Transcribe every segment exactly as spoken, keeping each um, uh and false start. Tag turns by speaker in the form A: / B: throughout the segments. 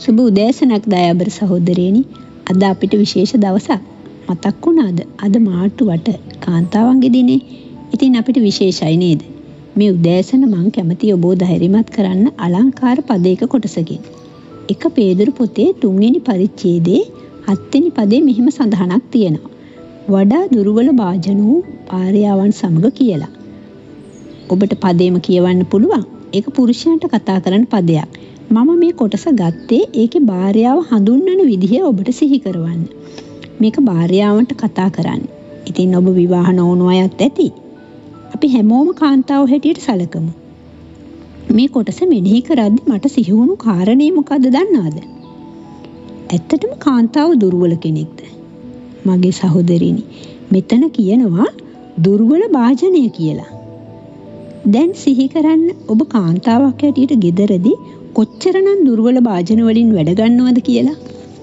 A: සුබ උදෑසනක් දයාබර සහෝදරයනි. අද අපිට විශේෂ දවසක්. මතක් වුණාද? අද මාර්තු වට කාන්තාවන්ගේ දිනේ. ඉතින් අපිට විශේෂයි නේද? මේ උදෑසන මං කැමති ඔබව ධෛර්යමත් කරන්න අලංකාර පදයක කොටසකින්. එක පේදුරු පොතේ තුන්වෙනි පරිච්ඡේදයේ හත්වෙනි පදේ මෙහිම සඳහනක් තියෙනවා. වඩා දුර්වල භාජන වූ ආර්යාවන් සමග කියලා. ඔබට පදේම කියවන්න පුළුවන්. ඒක පුරුෂයන්ට කතා කරන පදයක්. මම මේ කොටස ගත්තේ ඒකේ භාර්යාව හඳුන්වන විදිහ ඔබට සිහි කරවන්න. මේක භාර්යාවන්ට කතා කරන්නේ. ඉතින් ඔබ විවාහ නොවුණු අයත් ඇති. අපි හැමෝම කාන්තාව හැටියට සැලකමු. මේ කොටස මෙනෙහි කරද්දි මට සිහි වුණු කාරණේ මොකද්ද දන්නවද? ඇත්තටම කාන්තාව දුර්වල කෙනෙක්ද? මගේ සහෝදරිනි, මෙතන කියනවා දුර්වල භාජනය කියලා. දැන් සිහි කරන්න ඔබ කාන්තාවක් හැටියට ගෙදරදී කොච්චරනම් දුර්වල භාජන වලින් වැඩ ගන්නවද කියලා.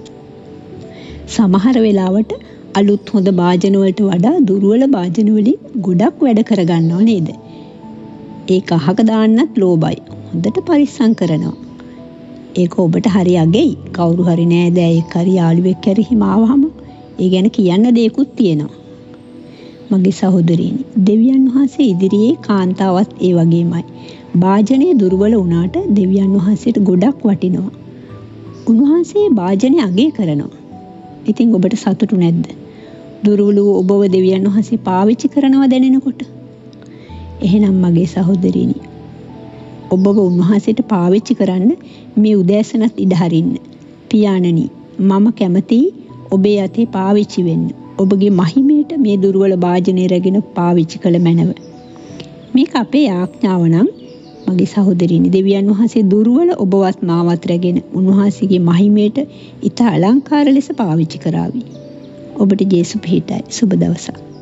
A: සමහර වෙලාවට අලුත් හොඳ භාජන වලට වඩා දුර්වල භාජන වලින් ගොඩක් වැඩ කරගන්නව නේද? ඒක අහක දාන්නත් ලෝභයි. හොඳට පරිස්සම් කරනවා. ඒක ඔබට හරි අගෙයි. කවුරු හරි නෑදෑයෙක් හරි යාළුවෙක් හරි හිම ආවහම ඒ ගැන කියන්න දෙයක්ත් තියෙනවා. මගේ සහෝදරියනි, දෙවියන් වහන්සේ ඉදිරියේ කාන්තාවත් ඒ වගේමයි. භාජනයේ දුර්වල වුණාට දෙවියන් වහන්සේට ගොඩක් වටිනවා. උන්වහන්සේ භාජනය අගය කරනවා. ඉතින් ඔබට සතුටු නැද්ද? දුර්වල වූ ඔබව දෙවියන් වහන්සේ පාවිච්චි කරනවා දැනෙනකොට. එහෙනම් මගේ සහෝදරියනි, ඔබව උන්වහන්සේට පාවිච්චි කරන්න මේ උදෑසනත් ඉඩ හරින්න. පියාණනි, මම කැමතියි ඔබේ අතේ පාවිච්චි වෙන්න. ඔබගේ මහිමයට මේ දුර්වල භාජනය රැගෙන පාවිච්චි කළ මැනව. මේක අපේ ආඥාව නම් මගේ සහෝදරියනි, දෙවියන් වහන්සේ දුර්වල ඔබවත් මාවත් රැගෙන උන්වහන්සේගේ මහිමයට ඊට අලංකාර ලෙස පාවිච්චි කරાવી. ඔබට ජේසු පිහිටයි. සුබ දවසක්.